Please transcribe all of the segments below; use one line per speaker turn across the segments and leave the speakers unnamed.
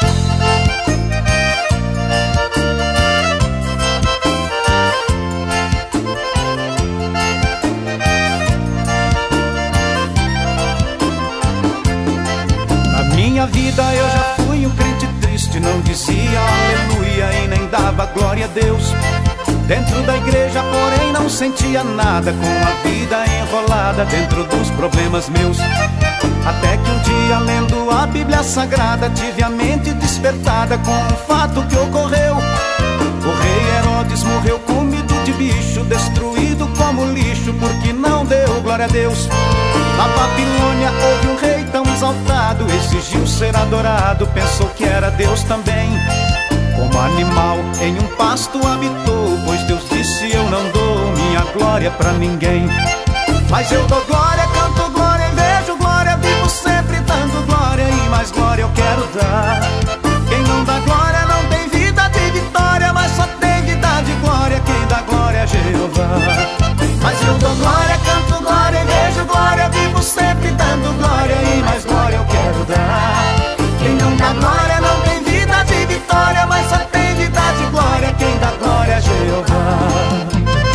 Minha vida eu já fui um crente triste, não dizia aleluia e nem dava glória a Deus. Dentro da igreja, porém, não sentia nada, com a vida enrolada dentro dos problemas meus. Até que um dia, lendo a Bíblia Sagrada, tive a mente despertada com um fato que ocorreu. O rei Herodes morreu comido de bicho, destruído como lixo, porque não deu glória a Deus. Na Babilônia houve um rei tão exaltado, exigiu ser adorado, pensou que era Deus também. Como animal em um pasto habitou, pois Deus disse: eu não dou minha glória pra ninguém. Mas eu dou glória, canto glória e vejo glória, vivo sempre dando glória e mais glória eu quero dar. Quem não dá glória não tem vida de vitória, mas só tem vida de glória quem dá glória é Jeová. Mas eu dou glória, canto glória e vejo glória, vivo sempre dando glória e mais glória eu quero dar. Quem não dá glória não tem vida de vitória, mas só tem vida de glória quem dá glória é Jeová.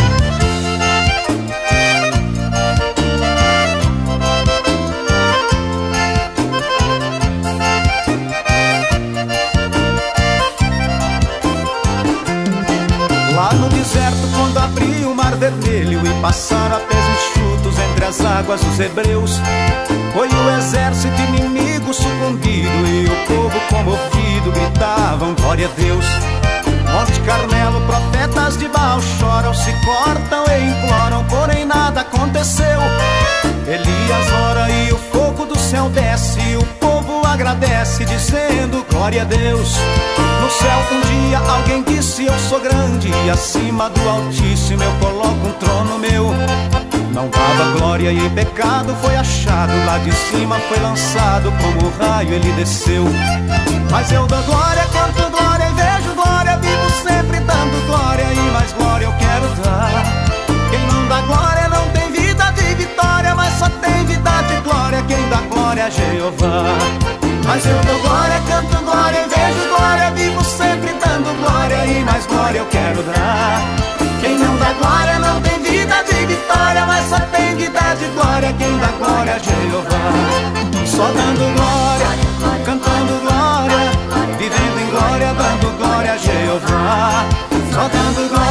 Lá no deserto, quando abriu o mar vermelho e passaram a pés enxutos entre as águas os hebreus, foi o exército inimigo sucumbido e o povo comovido gritavam glória a Deus. Monte Carmelo, profetas de Baal choram, se cortam e imploram, porém nada aconteceu. Elias ora e o fogo do céu desce, e o povo agradece dizendo glória a Deus. No céu um dia alguém disse: eu sou grande e acima do Altíssimo eu coloco um trono meu. Não dava glória e pecado foi achado, lá de cima foi lançado, como raio ele desceu. Mas eu dou glória, canto glória e vejo glória, vivo sempre dando glória e mais glória eu quero dar. Quem não dá glória não tem vida de vitória, mas só tem vida de glória quem dá glória é Jeová. Mas eu dou glória, canto glória e vejo glória, vivo sempre dando glória e mais glória eu quero dar. Quem não dá glória não tem vida de vitória, mas só tem vida de glória quem dá glória é Jeová. Só dando glória, cantando glória, vivendo em glória, dando glória a Jeová. Só dando glória.